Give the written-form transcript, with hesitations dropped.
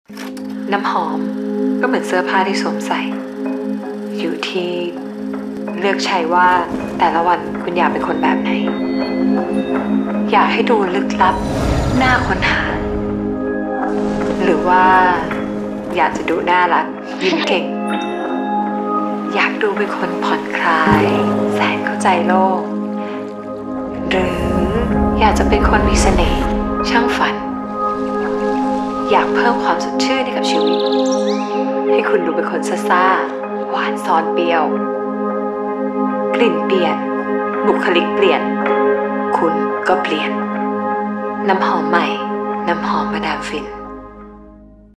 น้ำหอมก็เหมือนเสื้อผ้าที่สวมใส่อยู่ที่เลือกใช้ว่าแต่ละวันคุณอยากเป็นคนแบบไหนอยากให้ดูลึกลับน่าค้นหาหรือว่าอยากจะดูน่ารักยิ้มเก่งอยากดูเป็นคนผ่อนคลายแสนเข้าใจโลกหรืออยากจะเป็นคนมีเสน่ห์ช่างฝันอยากเพิ่มความสดชื่นให้กับชีวิตให้คุณดูเป็นคนซ่าๆหวานซ้อนเปรี้ยวกลิ่นเปลี่ยนบุคลิกเปลี่ยนคุณก็เปลี่ยนน้ำหอมใหม่น้ำหอมมาดามฟิน